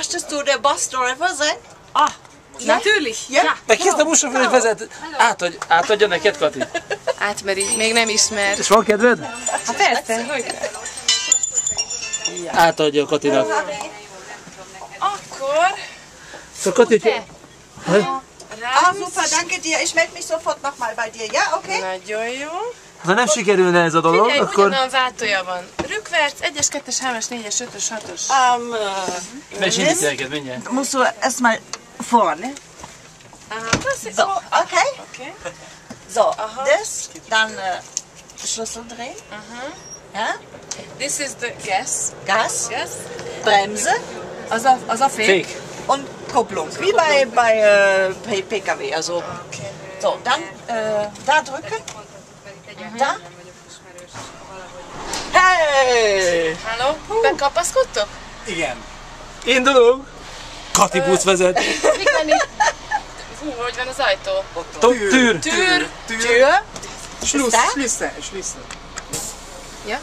Möchtest du der Busdriver sein? Ah, natürlich. Ja. Meg ki a buszsofőr, hogy vezet? Átadja neked, Kati? Átmeri, még nem ismer. És van kedved? Hát persze, hogy Átadja a Katinak. Akkor... Szóval Kati, hogy... Ah, super, danke dir. Ich melde mich sofort nochmal bei dir, ja? Okay? Nagyon jó. Ha nem sikerülne ez a dolog, Figyelj, akkor... ugyanolyan váltója van. Rückwärts, 1-es, 2-es, 3-as, 4-es, 5-ös, 6-os. Menj, indítj neked, mindjárt. Musst du erstmal vorne. So, okay? Okay. So, das, dann Schlüssel drehen. Ja? This is the gas. Gas, Gas. Bremse Az a fék. Fék. und Kupplung. Wie bei PKW. Also, so, dann da drücken. Da. Hey! Halló, bekapaszkodtok? Igen. Indulunk. Kati busz vezet. Mik van itt? Hú, hogy van az ajtó? Tűr. Tür. Schlüssel. Ja?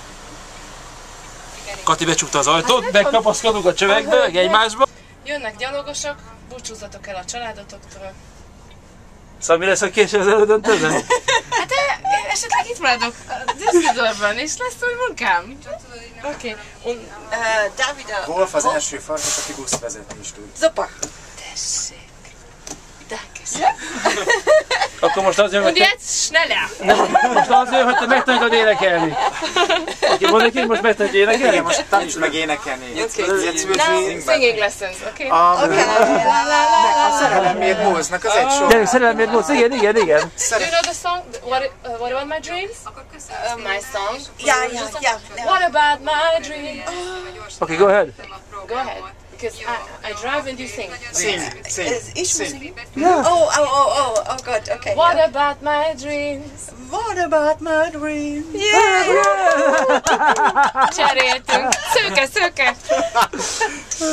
Kati becsukta az ajtót, megkapaszkodunk a csövekbe, meg egymásba. Jönnek gyalogosok, búcsúzzatok el a családotoktól. Szóval mi lesz a késő az elődöntőben? Hát esetleg itt maradok Düsseldorfban, és lesz új munkám. Oké. Da wieder. Wolf az első farkas, aki buszt vezetni is tud. Super. Tessék. Dankeschön. Akkor most az jön, Und hogy te... jetzt schneller. Most az jön, hogy te megtanítod énekelni. Oké, mondd neki, most megtanítod énekelni? Igen, most taníts meg énekelni. Jetzt Now singing lessons, okay? A szerelemért móznak, az egy sor. Gyerünk, szerelemért módsz, igen. Do you know the song? What about my dreams? My song. Ja. What about my dreams? Oké, go ahead. Go ahead. Because I drive and you sing. Ich muss singen? Oh Gott, okay. What about my dreams? What about my dreams? Cseréltünk. Szőke.